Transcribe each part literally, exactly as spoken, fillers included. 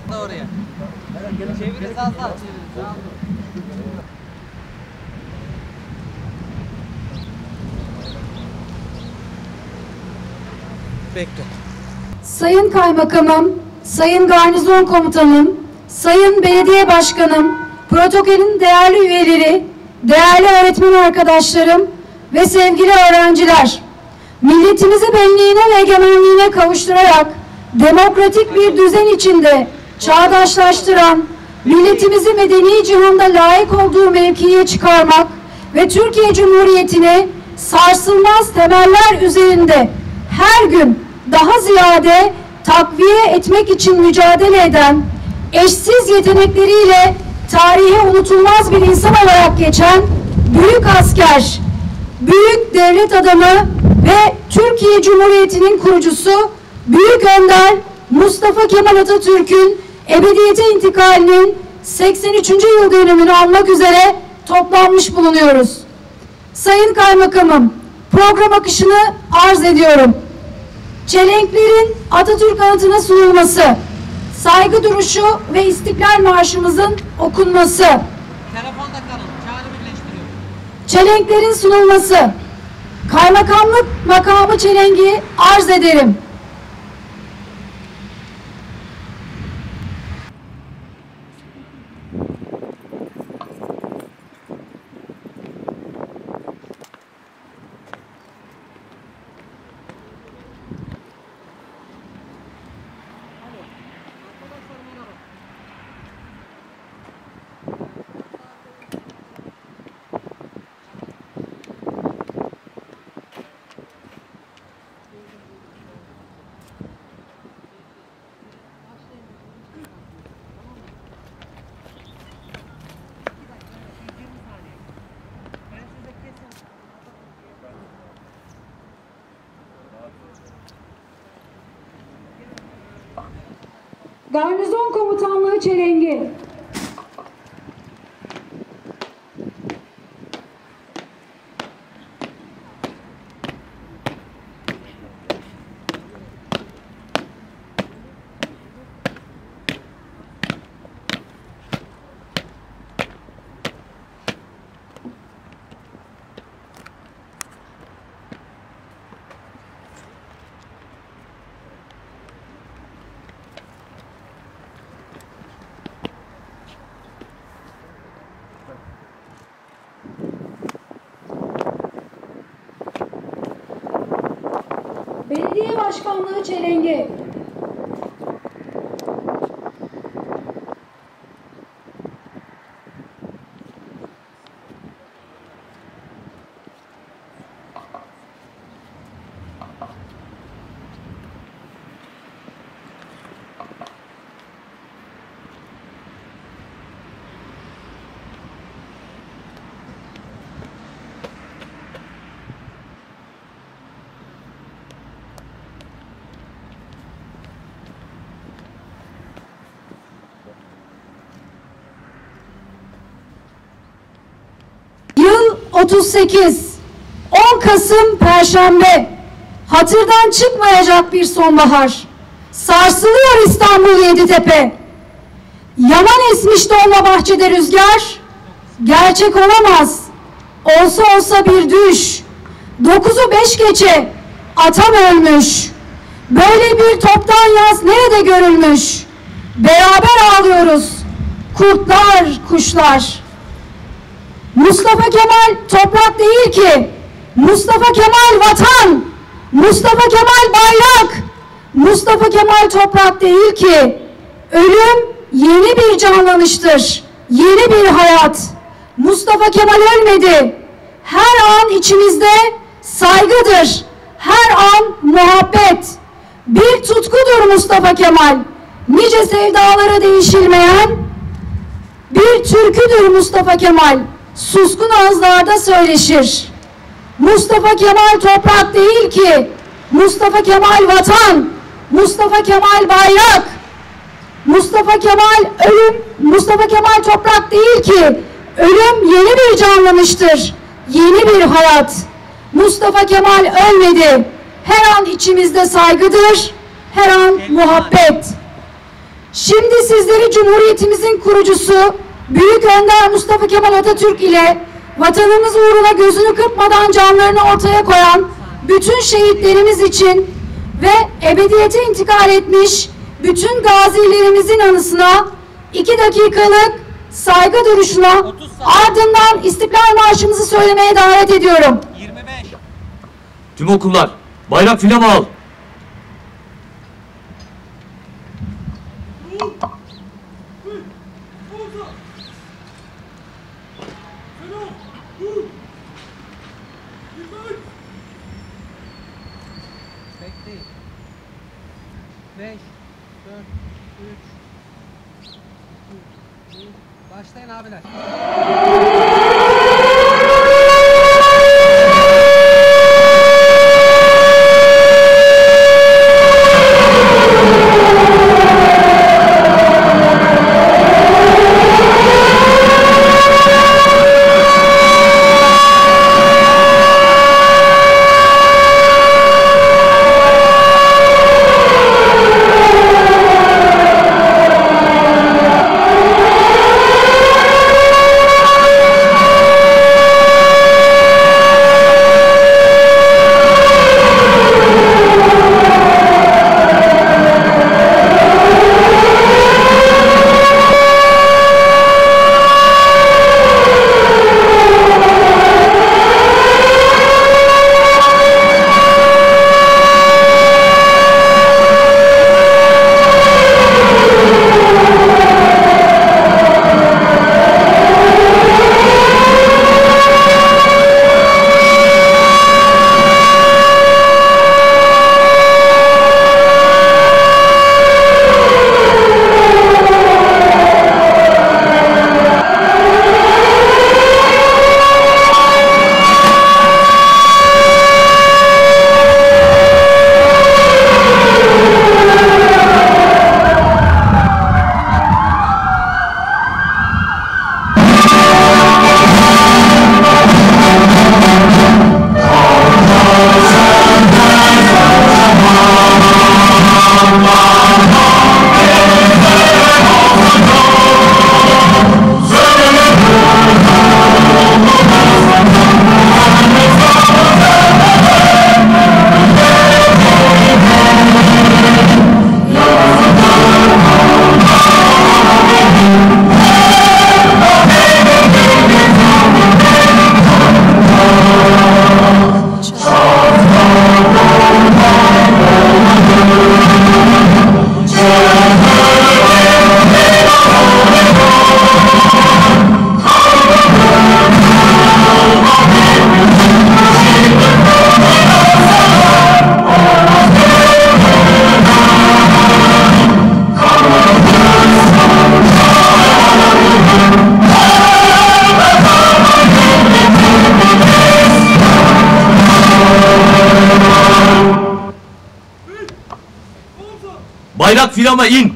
Biraz da oraya. Çeviririz az daha çeviririz. Bekle. Sayın Kaymakamım, Sayın Garnizon Komutanım, Sayın Belediye Başkanım, protokolün değerli üyeleri, değerli öğretmen arkadaşlarım ve sevgili öğrenciler, milletimizi benliğine ve egemenliğine kavuşturarak demokratik bir düzen içinde çağdaşlaştıran, milletimizi medeni cihanda layık olduğu mevkiye çıkarmak ve Türkiye Cumhuriyeti'ni sarsılmaz temeller üzerinde her gün daha ziyade takviye etmek için mücadele eden, eşsiz yetenekleriyle tarihe unutulmaz bir insan olarak geçen büyük asker, büyük devlet adamı ve Türkiye Cumhuriyeti'nin kurucusu Büyük Önder Mustafa Kemal Atatürk'ün ebediyete intikalinin seksen üçüncü yıl dönümünü anmak üzere toplanmış bulunuyoruz. Sayın Kaymakamım, program akışını arz ediyorum. Çelenklerin Atatürk anıtına sunulması, saygı duruşu ve İstiklal Marşımızın okunması, Telefonda kalın, çağrı birleştiriyor. çelenklerin sunulması, kaymakamlık makamı çelengi arz ederim. Garnizon Komutanlığı çelengi. Belediye Başkanlığı çelengi. otuz sekiz on Kasım Perşembe, hatırdan çıkmayacak bir sonbahar. Sarsılıyor İstanbul Yeditepe. Yaman esmiş Dolmabahçe'de rüzgar, gerçek olamaz. Olsa olsa bir düş. Dokuzu beş geçe atam ölmüş. Böyle bir toptan yaz nerede görülmüş? Beraber ağlıyoruz kurtlar, kuşlar. Mustafa Kemal toprak değil ki, Mustafa Kemal vatan, Mustafa Kemal bayrak, Mustafa Kemal toprak değil ki, ölüm yeni bir canlanıştır, yeni bir hayat. Mustafa Kemal ölmedi, her an içimizde saygıdır, her an muhabbet, bir tutkudur Mustafa Kemal, nice sevdalara değişilmeyen bir türküdür Mustafa Kemal. Suskun ağızlarda söyleşir. Mustafa Kemal toprak değil ki, Mustafa Kemal vatan, Mustafa Kemal bayrak, Mustafa Kemal ölüm, Mustafa Kemal toprak değil ki, ölüm yeni bir canlanıştır, yeni bir hayat. Mustafa Kemal ölmedi, her an içimizde saygıdır, her an muhabbet. Şimdi sizleri Cumhuriyetimizin kurucusu Büyük Önder Mustafa Kemal Atatürk ile vatanımız uğruna gözünü kırpmadan canlarını ortaya koyan bütün şehitlerimiz için ve ebediyete intikal etmiş bütün gazilerimizin anısına iki dakikalık saygı duruşuna ardından İstiklal Marşımızı söylemeye davet ediyorum. yirmi beş. Tüm okullar bayrak filan al. Bekleyin. beş, dört, üç, iki, bir. Başlayın abiler. Bayrak filama in.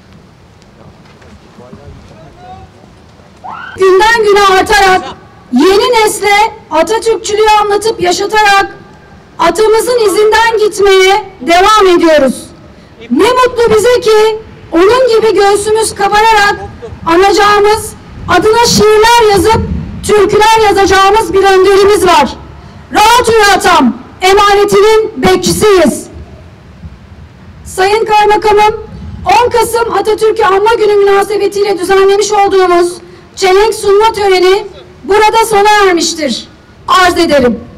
Günden güne artarak yeni nesle Atatürkçülüğü anlatıp yaşatarak atamızın izinden gitmeye devam ediyoruz. Ne mutlu bize ki onun gibi göğsümüz kabararak anacağımız, adına şiirler yazıp türküler yazacağımız bir önderimiz var. Rahat uyu atam, emanetinin bekçisiyiz. Sayın Kaymakamım, on Kasım Atatürk'ü Anma Günü münasebetiyle düzenlemiş olduğumuz çelenk sunma töreni burada sona ermiştir. Arz ederim.